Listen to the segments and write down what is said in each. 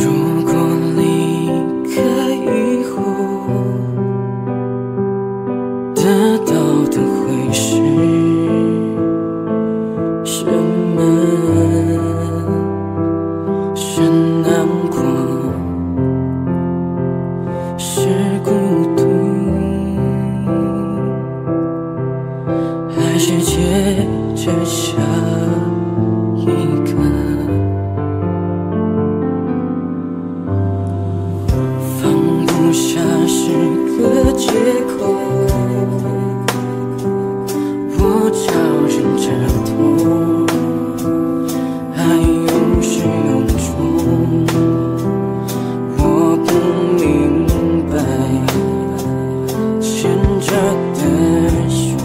如果离开以后，得到的会是什么？是难过，是孤独，还是接着下一个？放不下是个借口，我找人挣脱，还有始有终。我不明白牵着的手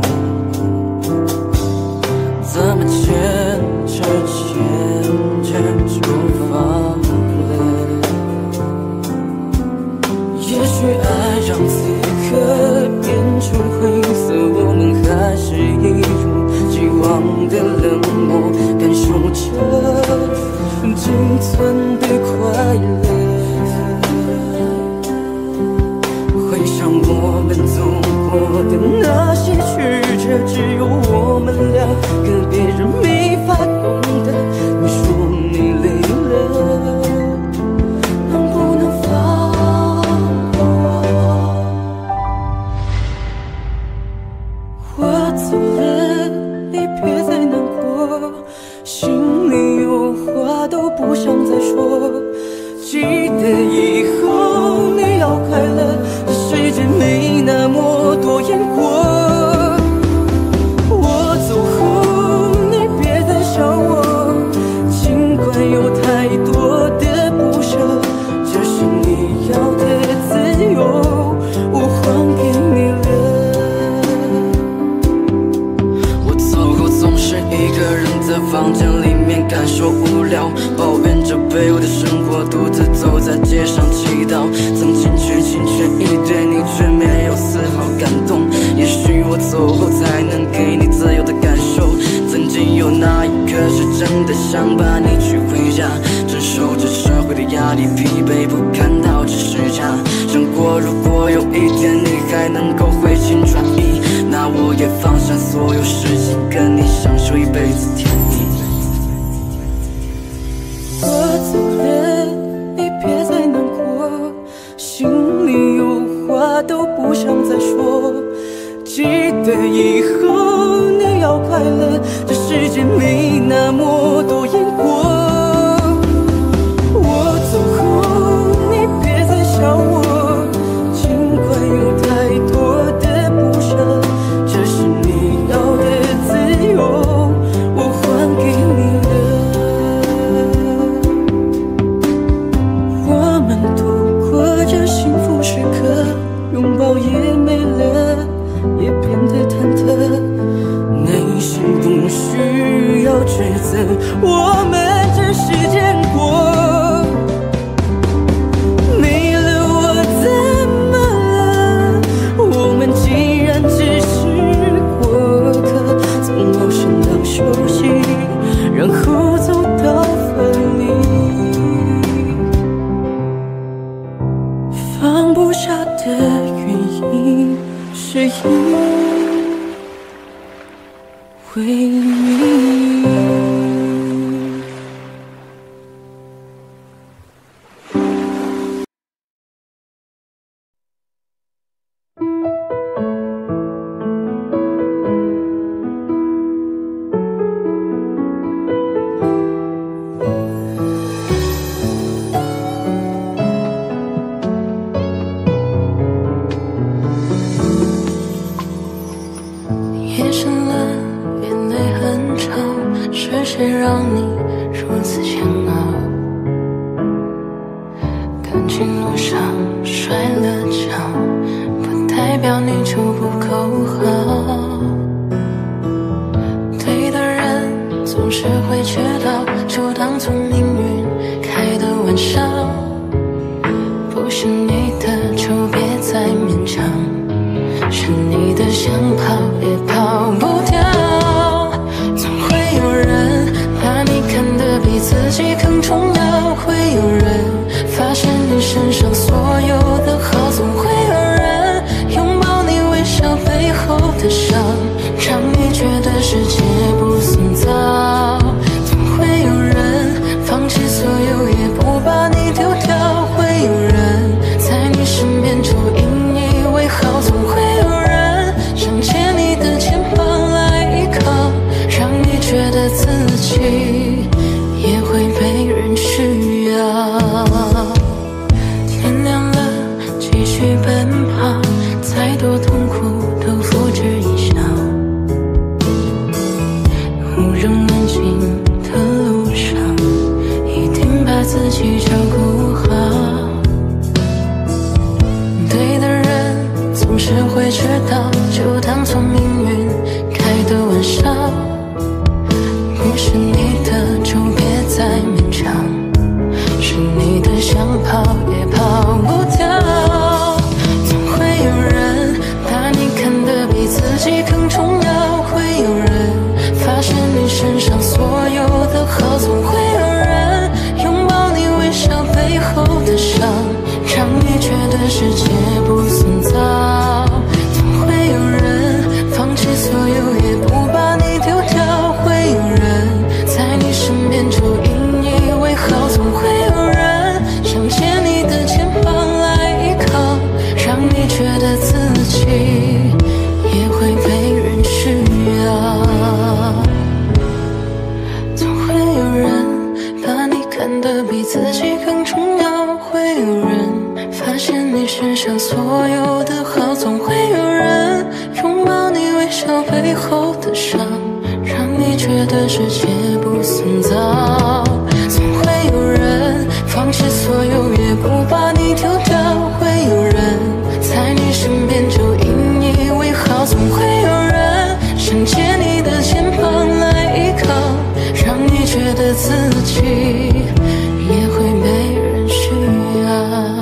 怎么牵着就放了。也许爱让此刻变成灰色，我们还是一如既往的冷漠，感受着仅存的快乐。回想我们走过的那些曲折，只有我们两个，别人没法懂得。你说你累了，能不能放我？我走了，你别再难过，心里有话都不想再说。记得以后你要快乐，这世界没那么多烟火。我走后你别再笑我，尽管有太多的不舍，这是你要的自由，我还给你了。我走后总是一个人在房间里面感受无聊，抱怨着卑微的生活，独自走在街上祈祷。曾经去尽全意对你，却没有丝毫感动。也许我走后才能给你自由的感受。曾经有那一刻是真的想把你娶回家，承受着社会的压力，疲惫不堪到只是家。想过如果有一天你还能够回心转意，那我也放下所有事情，跟你享受一辈子甜蜜。我走了，你别再难过，心里有话都不想再说。记得以后你要快乐，这世界没那么多烟火。我走后你别再笑我，尽管有太多的不舍，这是你要的自由，我还给你了。我们度过这幸福时刻，拥抱也没了，也变得忐忑，内心不需要抉择，我们只是见过。没了我怎么了？我们既然只是过客，从陌生到熟悉，然后走到分离。放不下的原因是因为你。 夜深了，眼泪很吵，是谁让你如此煎熬？感情路上摔了跤，不代表你就不够好。对的人总是会知道，就当做命运开的玩笑。不是你的就别再勉强，是你的想跑也跑不掉。总会有人把你看得比自己更重要，会有人上所有的好，总会有人拥抱你微笑背后的伤，让你觉得世界不算糟。总会有人放弃所有，也不把你丢掉。会有人在你身边就引以为豪，总会有人想借你的肩膀来依靠，让你觉得自己也会被人需要。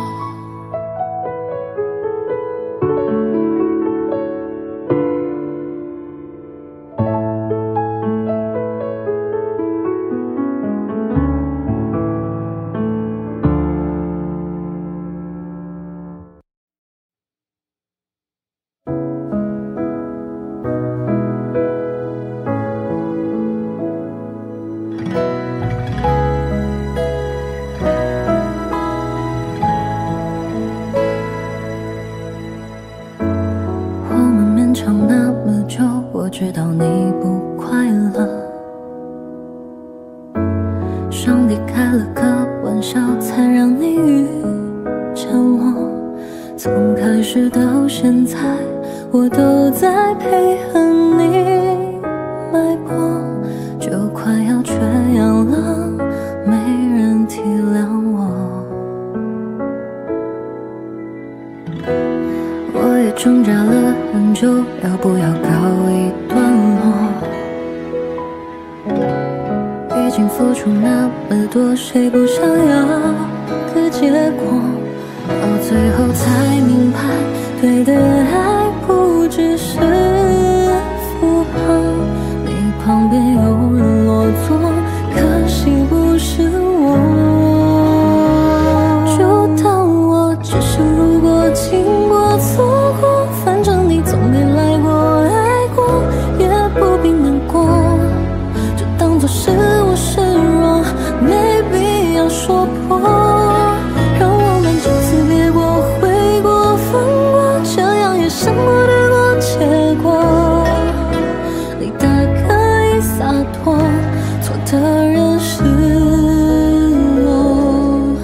我知道你不快乐，上帝开了个玩笑，才让你遇见我。从开始到现在，我都在配合你脉搏，就快要缺氧了，没人体谅我。我也挣扎了很久，要不要告一段落？已经付出那么多，谁不想要个结果？到最后才明白，对的爱不只是符号。你旁边有人落座，可惜不是我。就当我只是路过经过错过，反正你总没来过爱过，也不必难过，就当作是我示弱，没必要说破。让我们就此别过，悔过放过，这样也胜过得过结果。你大可以洒脱，错的人是我。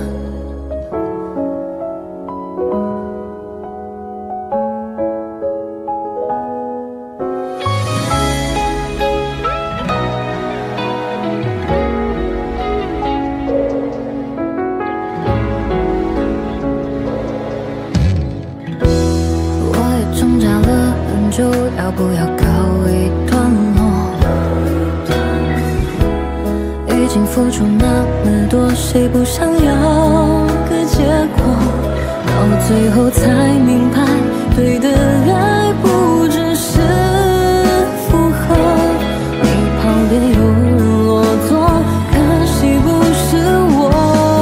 挣扎了很久，要不要告一段落？已经付出那么多，谁不想要个结果？到最后才明白，对的爱不只是符合。你旁边有人落座，可惜不是我。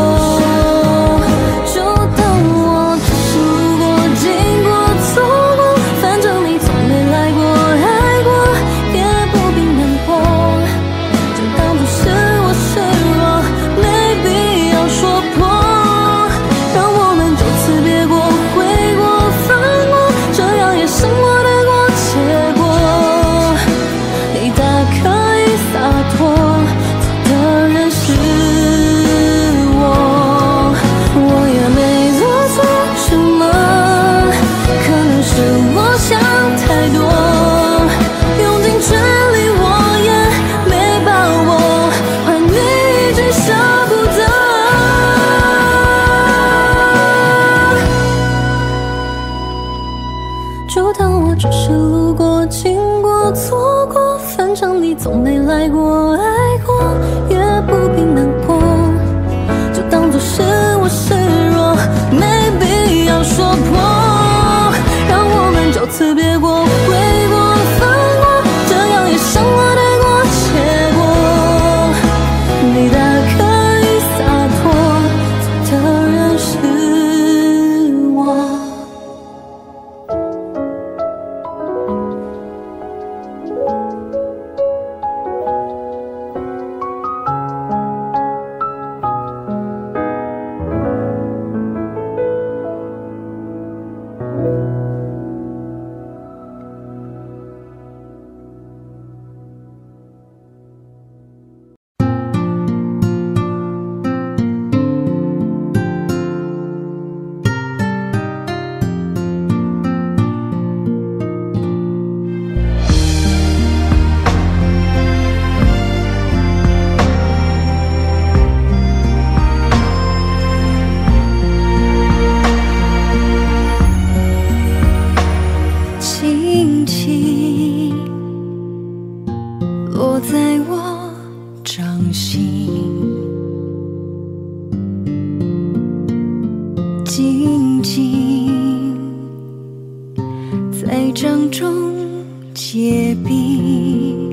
就当我只是路过经过错过，反正你从没来过爱过，也不必难过，就当作是我示弱，没必要说破。让我们就此别过，悔过放过，这样也胜心，静静在掌中结冰，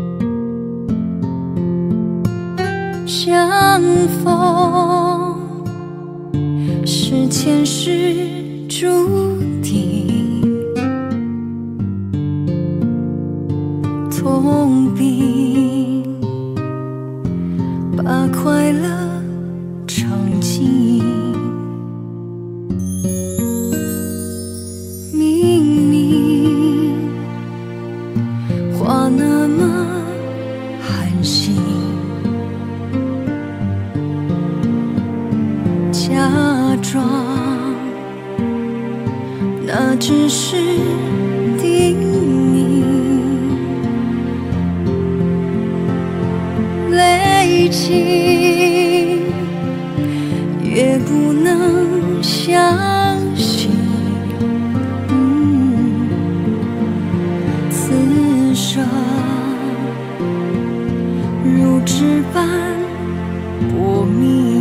相逢是前世注定，痛并把快乐尝尽。明明话那么寒心，假装那只是叮咛，累积越不能相信，此生如纸般薄命。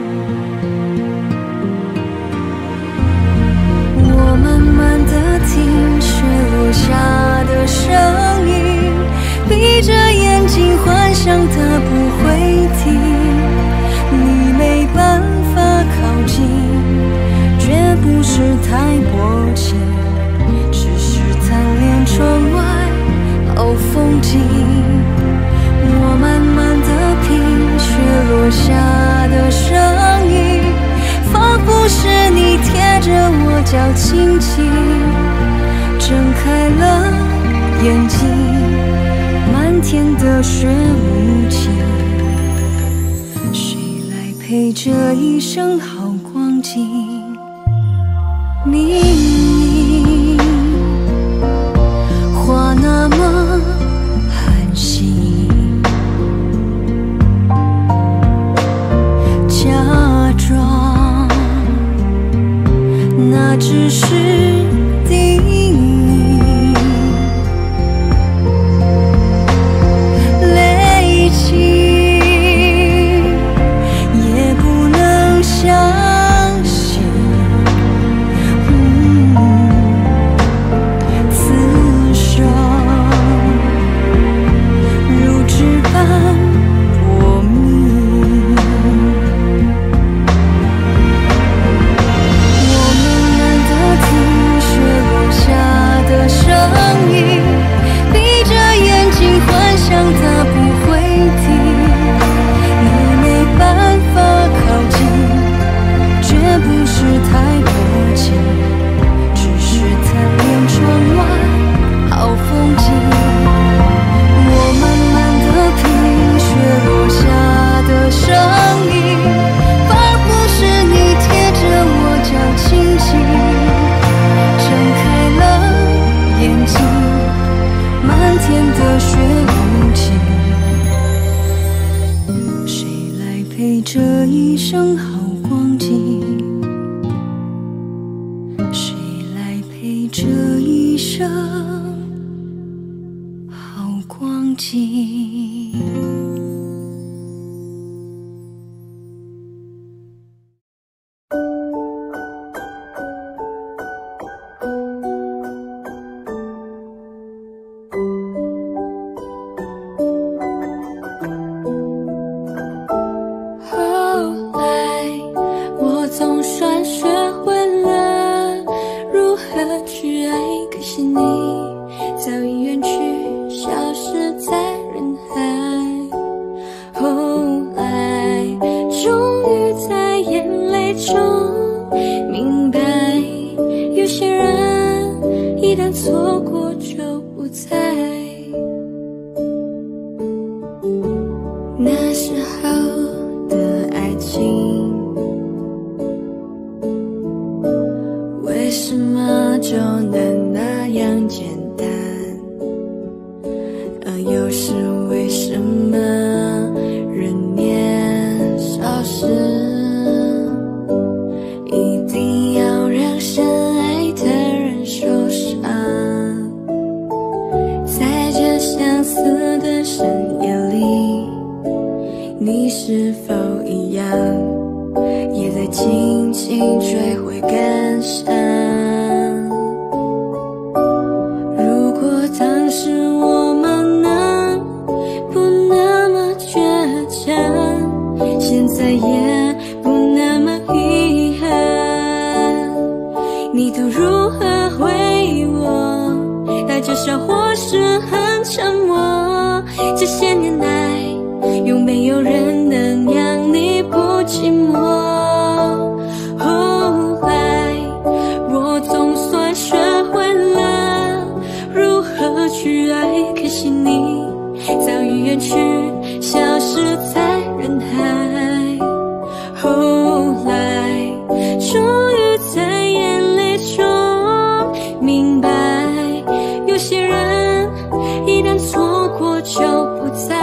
我慢慢地听雪落下的声音，闭着眼睛幻想它不会停，你没办法靠近，绝不是太薄情，只是贪恋窗外好风景。我慢慢地品雪落下的声音，仿佛是你贴着我脚轻轻睁开了眼睛，漫天的雪无情，谁来陪这一生好光景？明明话那么寒心，假装那只是叮咛，累积也不能相信，此生如纸般薄命。我慢慢地听雪落下的声音，闭着眼睛幻想它不会停，你没办法靠近，绝不是太薄情，只是贪恋窗外好风景。我慢慢地品雪落下的声音，而不是你贴着我脚轻轻睁开了眼睛，漫天的雪无情，谁来陪这一生好光景？谁来陪这一生好光景？后来我总算学会了如何去爱，可惜你早已远去，消失在人海。后来终于在眼泪中明白，有些人一旦错过就不再。那时候的爱情，为什么就能那样简单？又是为什么人年少时，一定要让深爱的人受伤？在这相似的深夜里， 你是否一样，也在轻轻追回感伤？如果当时我们能不那么倔强，现在也不那么遗憾。你都如何回我？带着笑或是很沉默。这些年来，有没有人能让你不寂寞？后来我总算学会了如何去爱，可惜你早已远去，消失在人海。后来终于在眼泪中明白，有些人一旦错过就不再。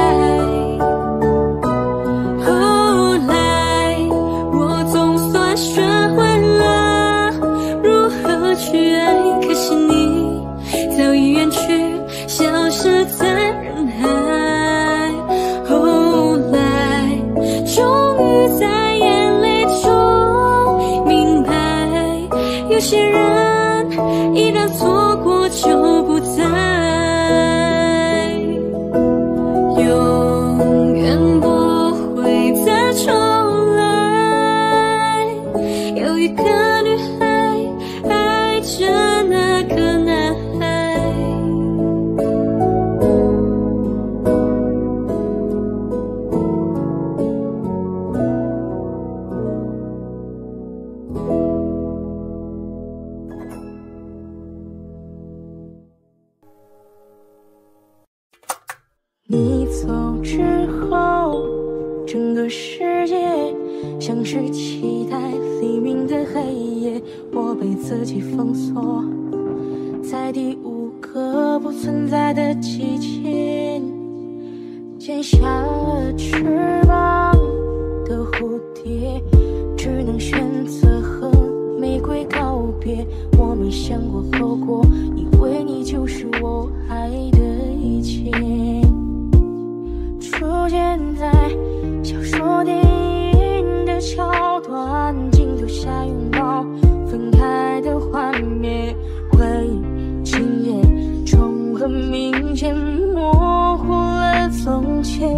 后来我总算学会了如何去爱，可惜你早已远去，消失在人海。后来终于在眼泪中明白，有些人一旦错过就不再，永远不会再重来。有一个女孩爱着那个男孩， 你走之后，整个世界像是期待黎明的黑夜，我被自己封锁在第5个不存在的季节。剪下了翅膀的蝴蝶，只能选择和玫瑰告别。我没想过后果，以为你就是我爱的一切。出现在小说电影的桥段，镜头下拥抱分开的画面，回忆今夜中很明显模糊了从前。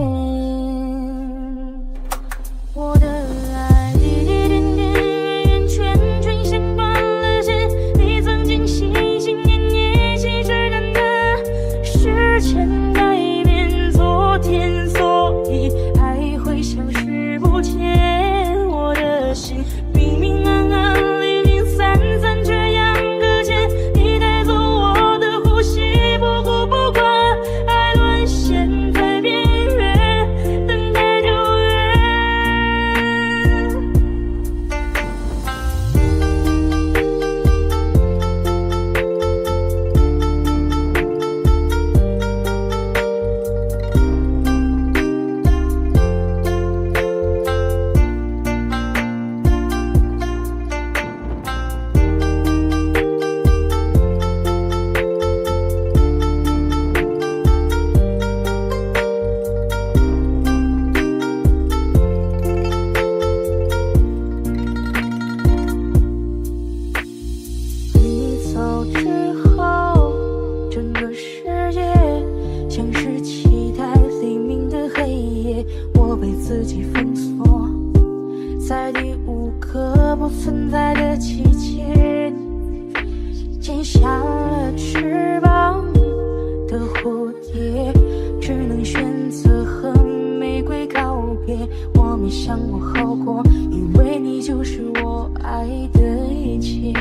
我的爱一点点圆圆圈圈线断了线，你曾经心心念念细致等的时间改变昨天，所以爱会消失不见。我的心明明暗暗零零散散，却样搁浅，你带走我的呼吸，不顾不管，爱沦陷在边缘，等待救援。你走之后，整个世界像是期待黎明的黑夜，我被自己封锁在第5个不存在的季节。剪下了翅膀的蝴蝶，只能选择和玫瑰告别。我没想过后果，以为你就是我爱的一切。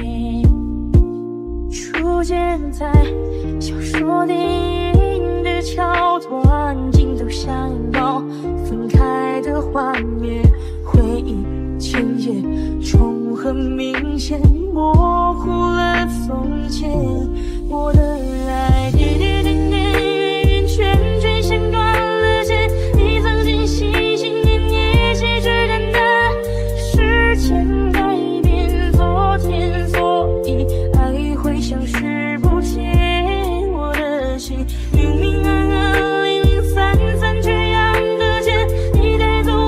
出现在小说电影的桥段，镜头下拥抱分开的画面，回忆今夜中很明显模糊了从前。我的爱点点点点圆圆圈圈线断了线，你曾经心心念念细致等的时间改变昨天，所以爱会消失不见。我的心明明暗暗零零散散，却样搁浅，你带走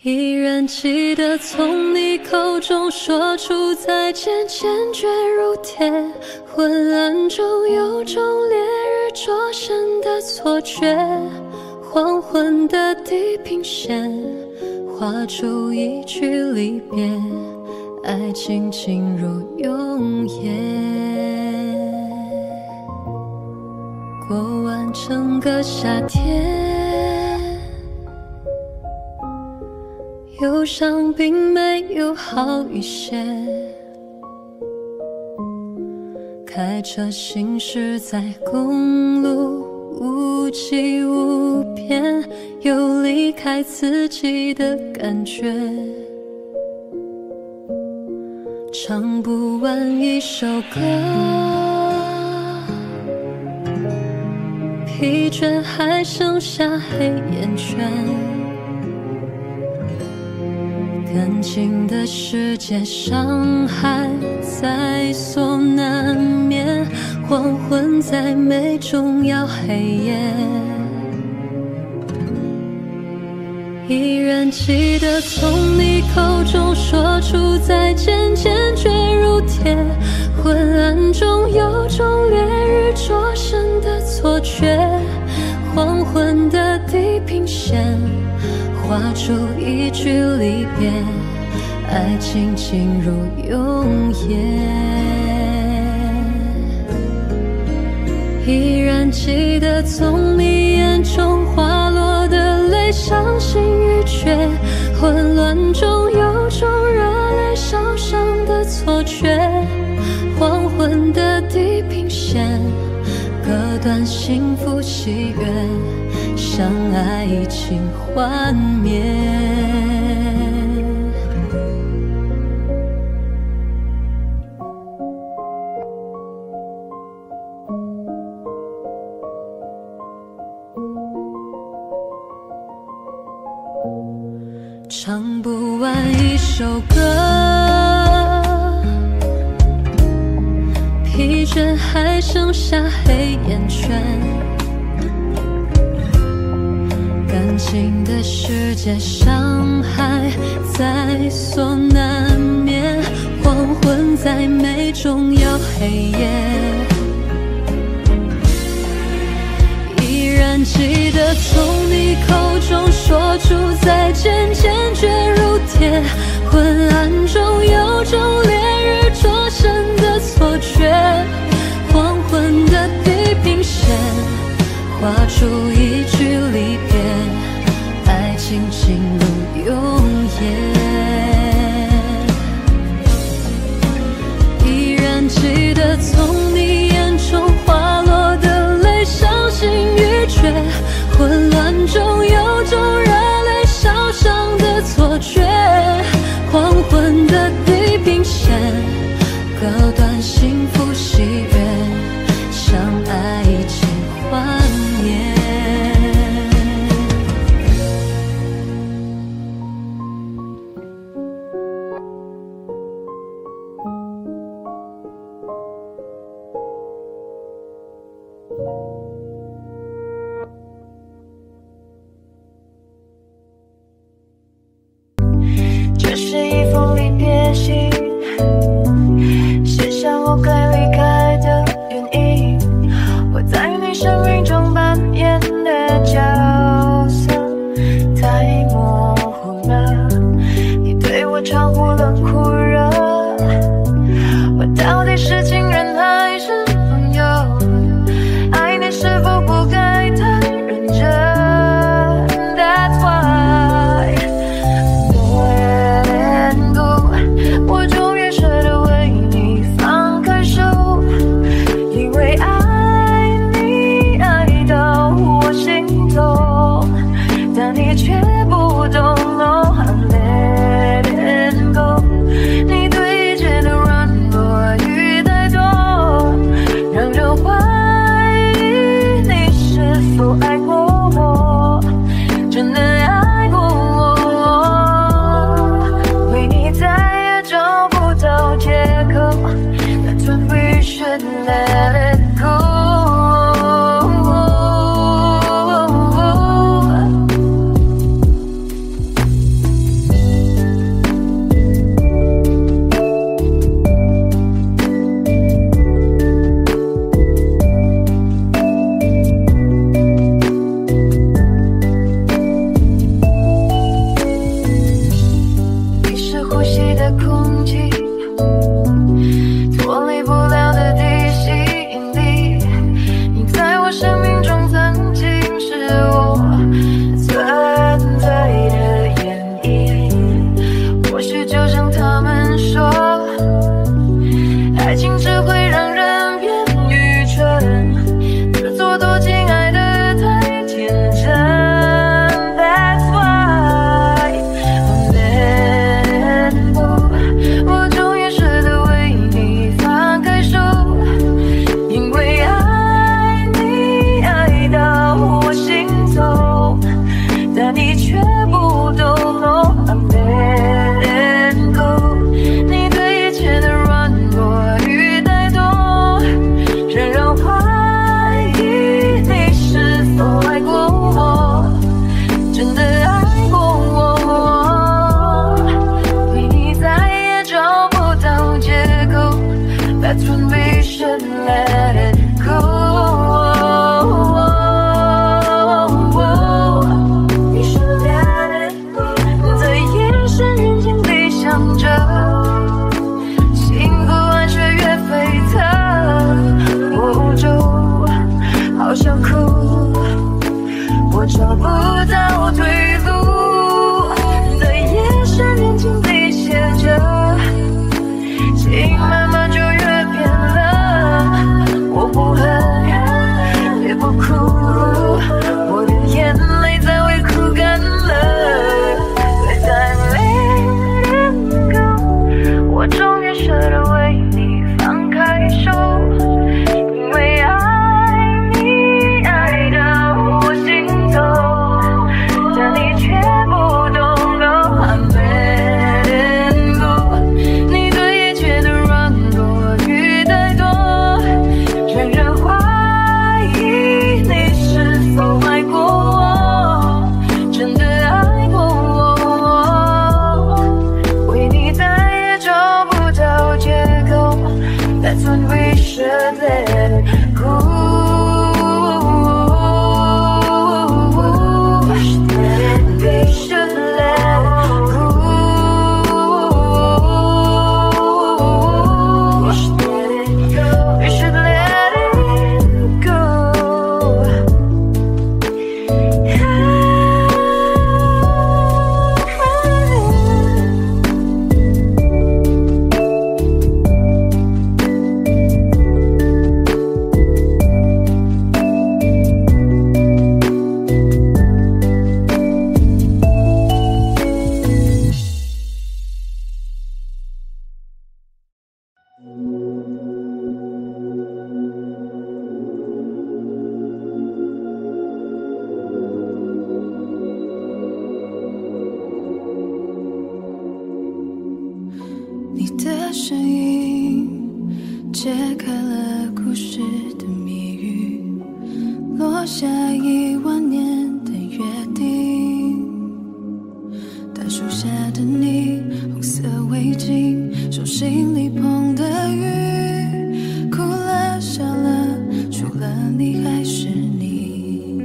依然记得从你口中说出再见，坚决如铁。昏暗中有种烈日灼身的错觉，黄昏的地平线画出一句离别，爱情进入永夜。过完整个夏天，忧伤并没有好一些，开车行驶在公路，无际无边，有离开自己的感觉，唱不完一首歌，疲倦还剩下黑眼圈，感情的世界伤害在所难免，黄昏在美中要黑夜。依然记得从你口中说出再见，坚决如铁。昏暗中有种烈日灼身的错觉，黄昏的地平线画出一句离别，爱情进入永夜。依然记得从你眼中滑落的泪，伤心欲绝，混乱中有种热泪烧伤的错觉，黄昏的地平线割断幸福喜悦，相爱已经幻灭。唱不完一首歌，疲倦还剩下黑眼圈，感情的世界伤害在所难免，黄昏在美中要黑夜。依然记得从你口中说出再见，坚决如铁。昏暗中有种烈日灼身的错觉，黄昏的地平线画出一句离别，爱情进入永夜。依然记得从你眼中滑落的泪，伤心欲绝，混乱中有种热泪烧伤的错觉，黄昏的地平线割断幸福喜悦，相爱已经幻灭。 这是一封离别信， 找不到退路。在夜深人静里写着，情慢慢就越变了。我不恨，也不哭，我的眼泪早已哭干了。But I let it go， 我终于舍得为你放开手，因为爱你爱到我心头，但你却不懂得 I let it go。 你对一切的软弱与怠惰，让人怀疑你是否爱过我，真的爱过我，为你再也找不到借口。 That's when we should let it go。 We should let it go。 We should let it go。 你的声音解开了故事的谜语，落下10000年的约定。大树下的你，红色围巾，手心里碰的雨，哭了笑了，除了你还是你。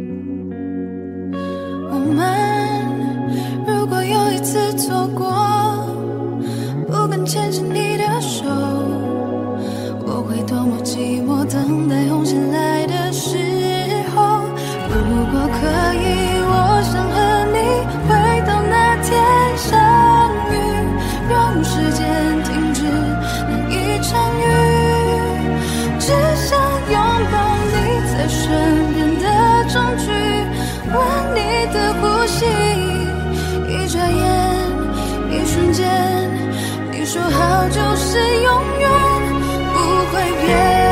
我们如果有一次错过，不敢牵着你的手，我会多么寂寞，等待红线来的时候。如果可以，我想和你回到那天相遇，让时间停止那一场雨，只想拥抱你在身边的证据，闻你的呼吸，一转眼，一瞬间。你说好就是永远不会变。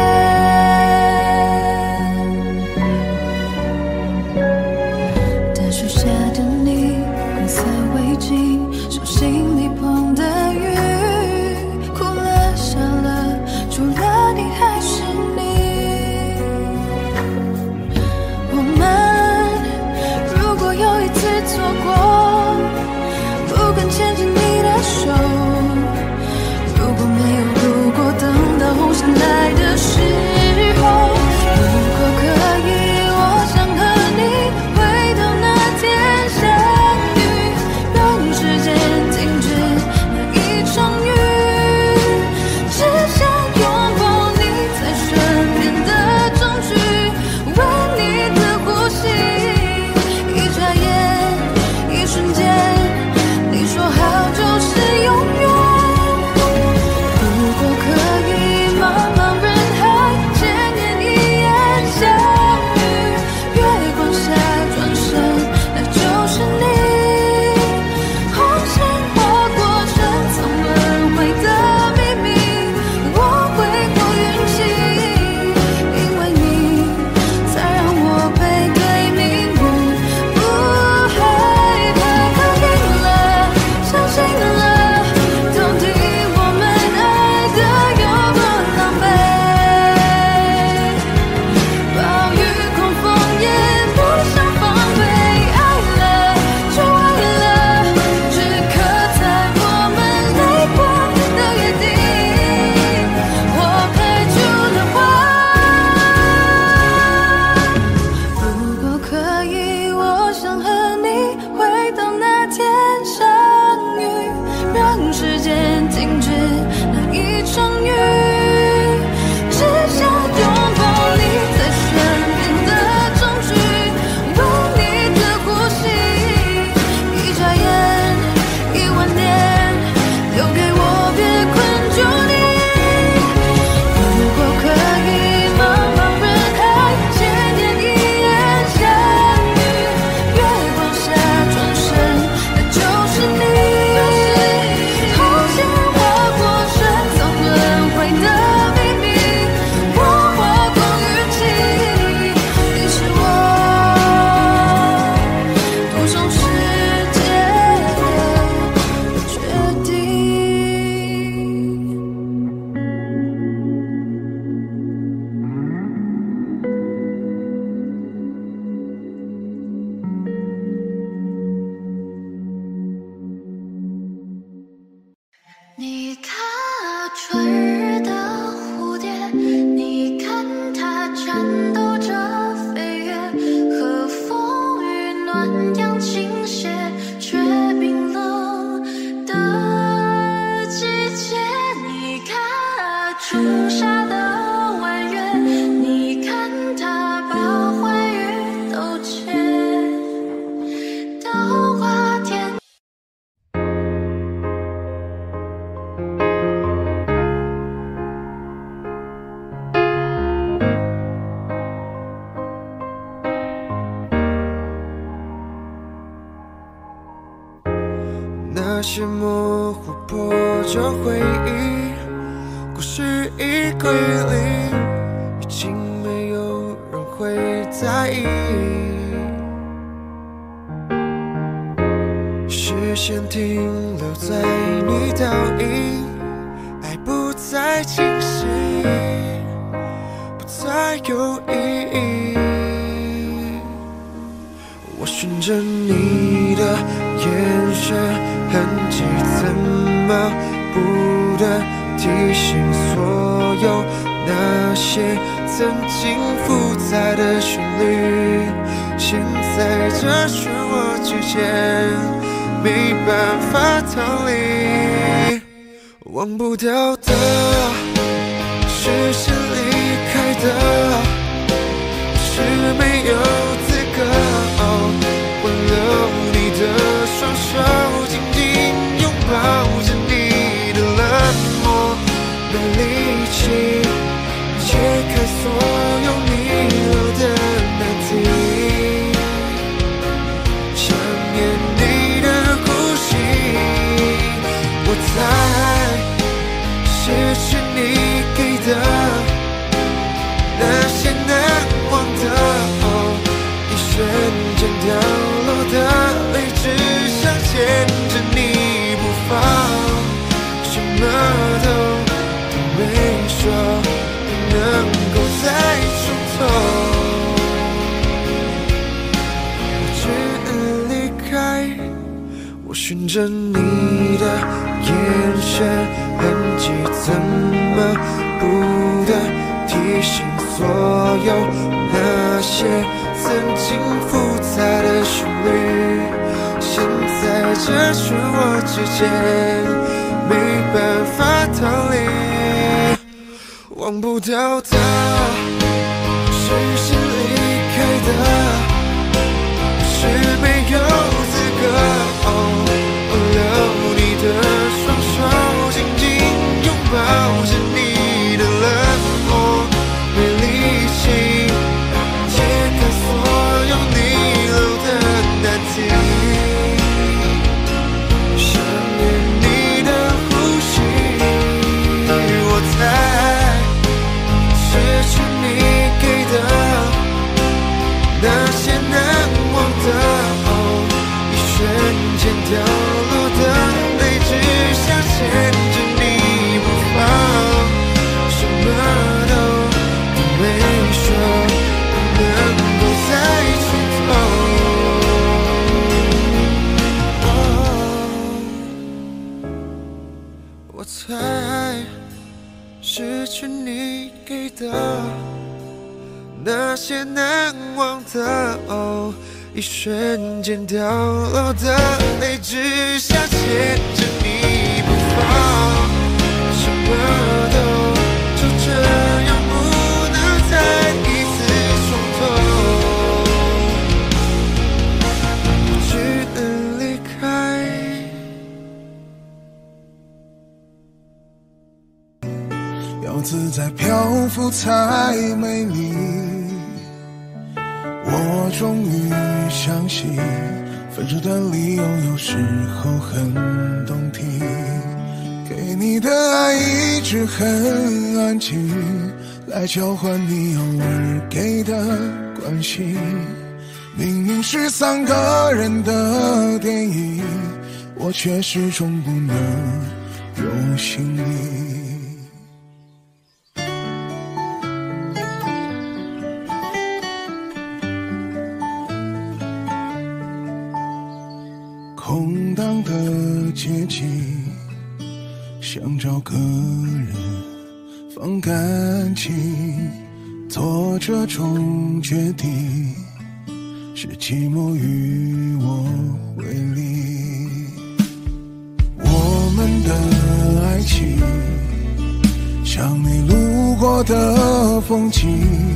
大树下的你，红色围巾，手心里碰的雨，哭了笑了，除了你还是你。我们如果有一次错过，不敢牵着你的手，如果没有如果，等到红线来的暖阳倾泻，却冰冷的季节。你看仲夏的弯月，你看它把欢愉都结，稻花田。 那些模糊破旧回忆，故事已归零，已经没有人会在意。视线停留在你倒影，爱不再清晰，不再有意义。我循着你的眼神痕迹，怎么不得提醒所有那些曾经复杂的旋律，现在这漩涡之间没办法逃离。忘不掉的，是先离开的，是没有资格挽留你的双手，紧紧拥抱着你的冷漠，没力气解开所有逆流的难题。想念你的呼吸，我在失去你给的那些难忘的，一瞬间掉落的泪，只想牵着你不放，什么都没说，不能够再重头。我只离开，我循着你的眼神痕迹，怎么不得提醒所有那些曾经复杂的旋律，现在这漩涡之间没办法逃离。忘不掉的，是先离开的，是没有资格挽留你的双手，紧紧拥抱着你的冷漠，没力气解开所有逆流的难题。想念你的呼吸，我才失去你给的那些难忘的，一瞬间掉落的泪，只想牵着你不放，什么都没说，不能够再重头。我才失去你给的那些难忘的，一瞬间掉落的泪，只想牵着你不放，什么都就这样不能再一次重头。我只能离开。 要自在漂浮才美丽，我终于相信分手的理由有时候很动听，给你的爱一直很安静，来交换你偶尔给的关心。明明是3个人的电影，我却始终不能有心理。空荡的街景，想找个人放感情，做这种决定， 是寂寞与我为离。我们的爱情像你路过的风景，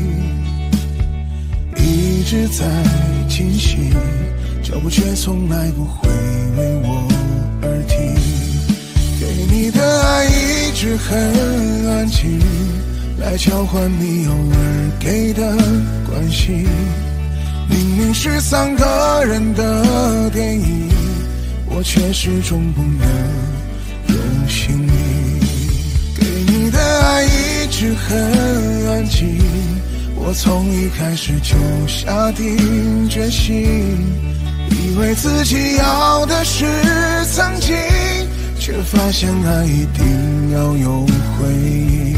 一直在进行，脚步却从来不会为我而停。给你的爱一直很安静，来交换你偶尔给的关心。明明是3个人的电影，我却始终不能用心你。给你的爱一直很安静，我从一开始就下定决心，以为自己要的是曾经，却发现爱一定要有回应。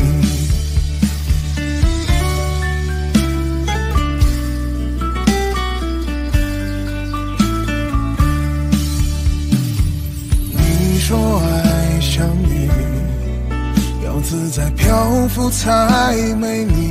你说爱像云，要自在漂浮才美丽，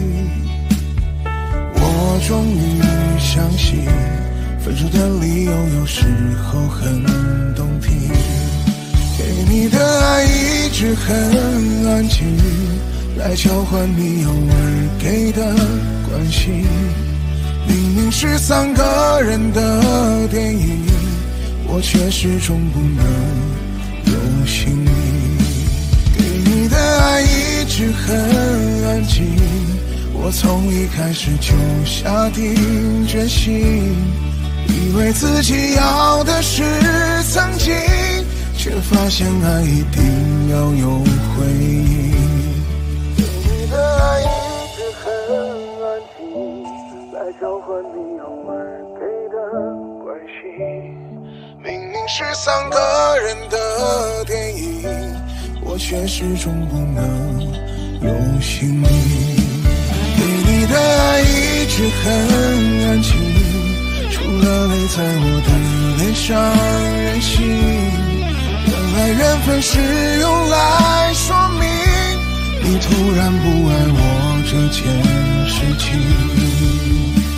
我终于相信分手的理由有时候很动听。给你的爱一直很安静，来交换你偶尔给的关心。明明是3个人的电影，我却始终不能用心你。给你的爱一直很安静，我从一开始就下定决心，以为自己要的是曾经，却发现爱一定要有回应。给你的爱一直很安静，来交换你偶尔给的关心。明明是3个人的电影，我却始终不能用心你。给你的爱一直很安静，除了泪在我的脸上任性。原来缘分是用来说明你突然不爱我这件事情。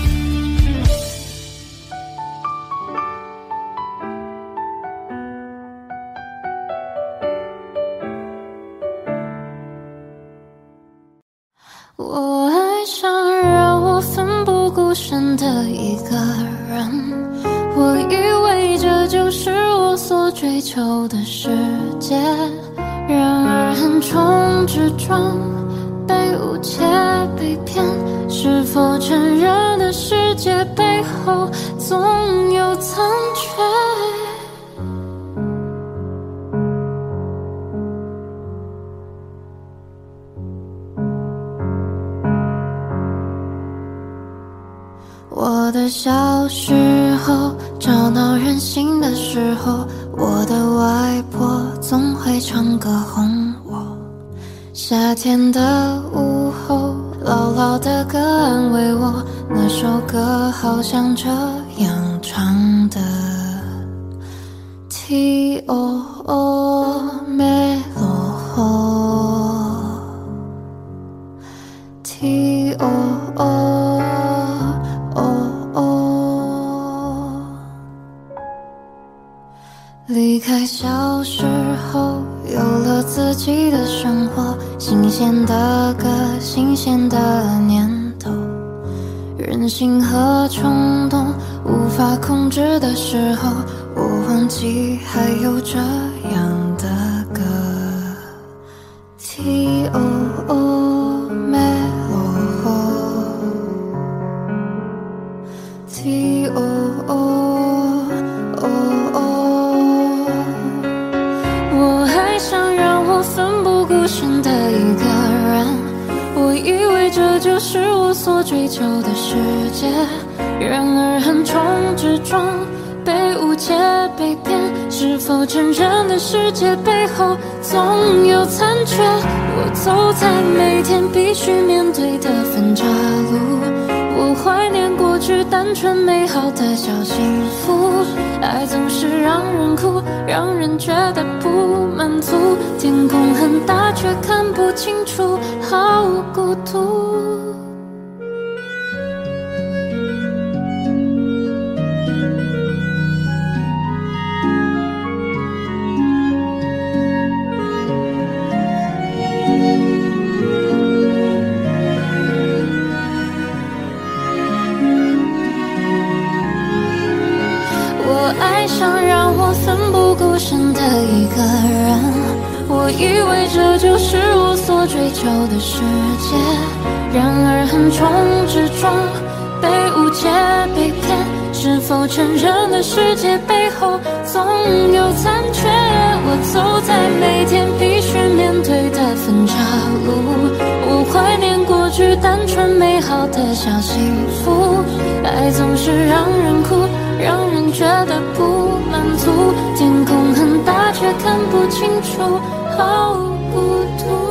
我爱上让我奋不顾身的一个人，我以为这就是我所追求的世界，然而横冲直撞，被误解被骗，是否成人的世界背后总有残缺。我的小时候吵闹任性的时候，我的外婆总会唱歌哄我。夏天的午后，姥姥的歌安慰我，那首歌好像这样唱的 Ti o me lo Ti o离开小时候，有了自己的生活，新鲜的歌，新鲜的念头，任性和冲动无法控制的时候，我忘记还有这样的歌 Ti o me lo Ti o我爱上让我奋不顾身的一个人，我以为这就是我所追求的世界，然而横冲直撞，被误解被骗，是否成人的世界背后总有残缺。我走在每天必须面对的分岔路，我怀念过去单纯美好的小幸福，爱总是让人哭，让人觉得不满足，天空很大却看不清楚，好孤独。 爱上让我奋不顾身的一个人，我以为这就是我所追求的世界，然而横冲直撞，被误解被骗，是否成人的世界背后总有残缺？我走在每天必须面对的分岔路，我怀念过去单纯美好的小幸福，爱总是让人哭，让人觉得不满足，天空很大却看不清楚，好孤独。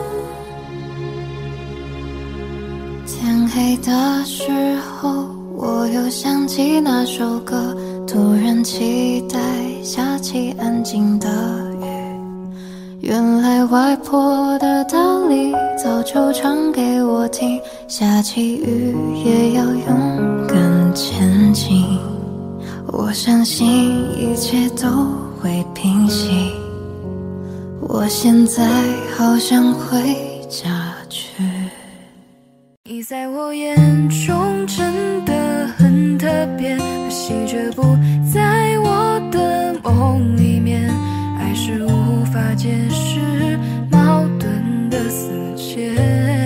天黑的时候，我又想起那首歌，突然期待下起安静的雨。原来外婆的道理早就唱给我听，下起雨也要勇敢前进。我相信一切都会平息，我现在好想回家去。你在我眼中真的很特别，可惜却不在我的梦里面。爱是无法解释矛盾的死结，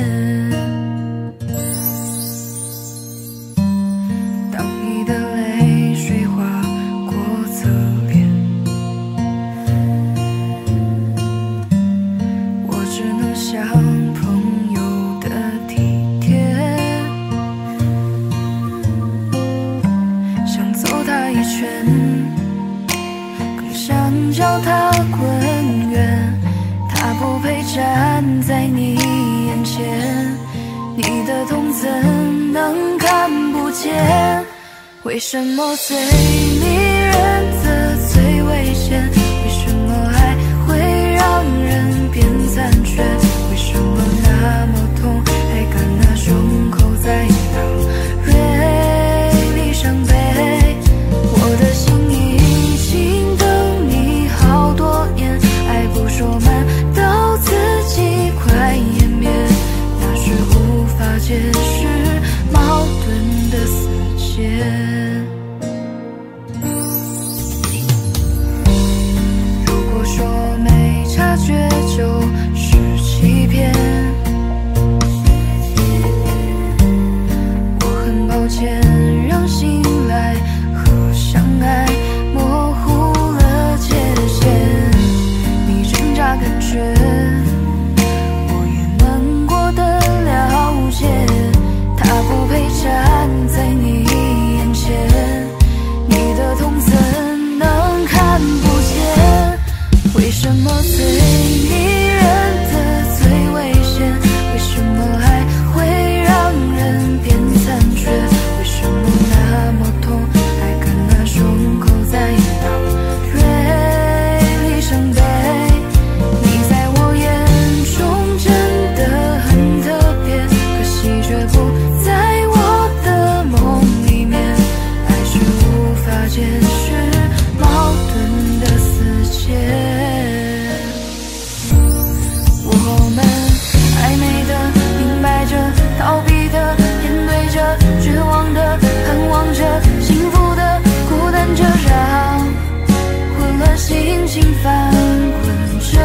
当你的泪水划过侧脸，我只能像朋友的体贴，想走它一圈，更想叫它滚远。它不配站在你眼前，你的痛怎能看不见？为什么最迷人的最危险？为什么爱会让人变残缺？为什么那么痛，还敢拿胸口在当锐利伤悲？我的心已经等你好多年，爱不说满到自己快湮灭，那是无法解释矛盾的死结。如果说没察觉就是欺骗，我很抱歉让信赖和相爱模糊了界限。你挣扎感觉我也难过的了解，他不配站在你眼前，你的痛怎能看不见？为什么最迷人的最危险？为什么爱会让人变残缺？为什么那么痛，还敢拿胸口在当锐利伤悲？你在我眼中真的很特别，可惜却不在我的梦里面。爱是无法解释矛盾的死结。我们暧昧的，明白着，逃避的，面对着，绝望的，盼望着，幸福的，孤单着，让混乱心情翻滚着。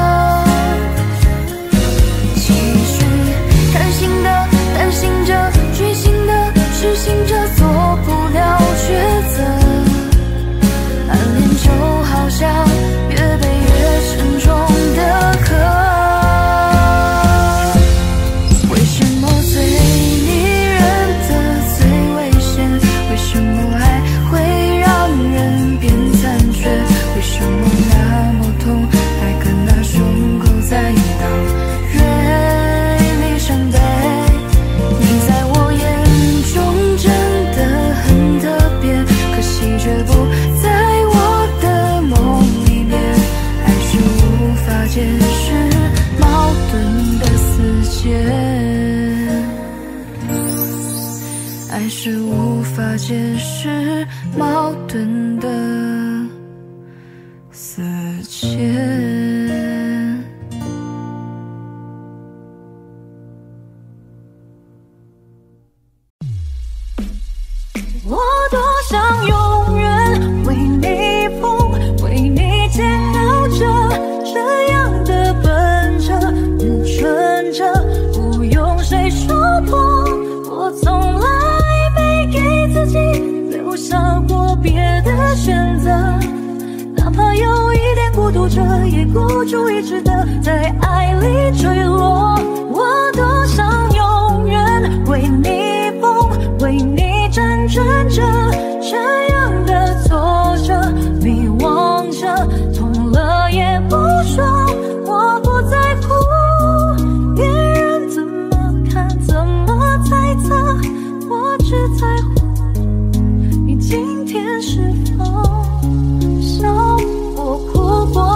继续看心的，担心着，追星的，痴心着，做不了抉择。暗恋就好像越背越沉重的壳。为什么最迷人的最危险？为什么爱会让人变残缺？为什么那么痛，还敢拿胸口在当锐利伤悲？你在我眼中真的很特别，可惜却不在我的梦里面。爱是无法解释矛盾的死结，爱是无法解释矛盾的死结。我多想永远为你怕有一点孤独，这也孤注一掷的在爱里坠落。我多想永远为你疯，为你辗转着，这样的挫折，迷惘着，痛了也不说，我不在乎别人怎么看，怎么猜测，我只在乎你今天是否笑我哭过。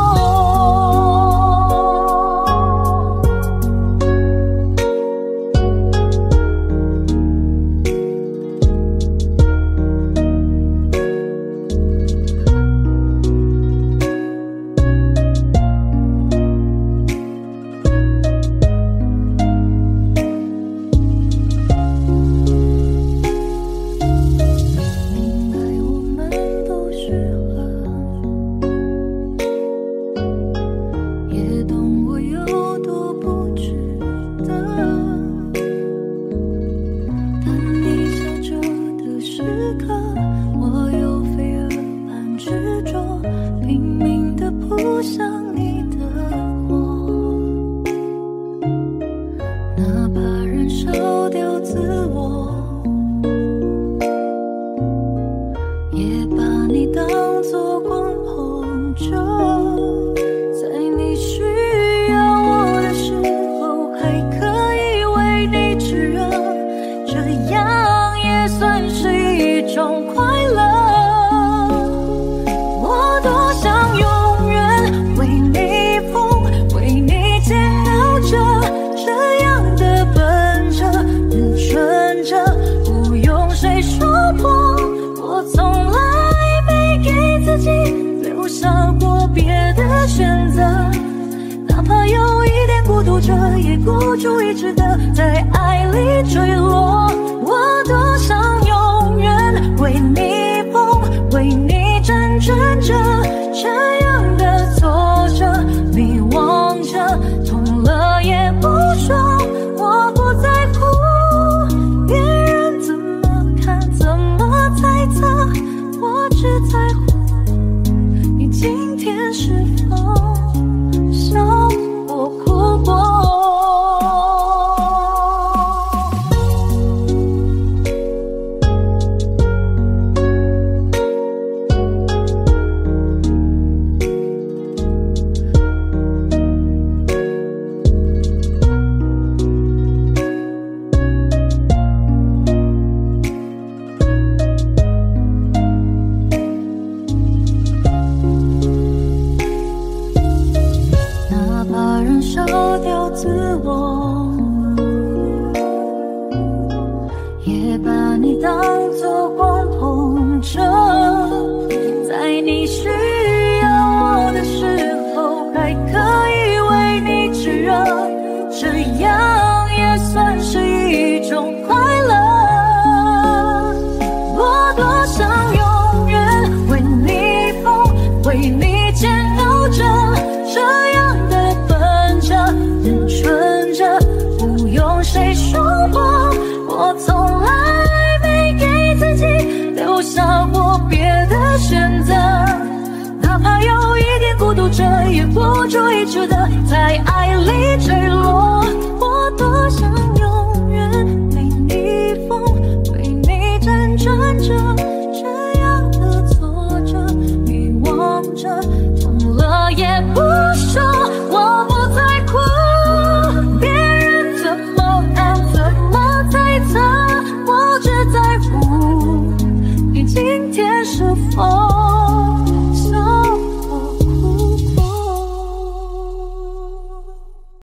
孤注一掷的在爱里坠落，我多想永远为你疯，为你辗转着，这样的挫折，迷惘着，痛了也不说，我不在乎别人怎么看，怎么猜测，我只在乎你今天是否笑我哭过。孤注一掷的在爱里坠落。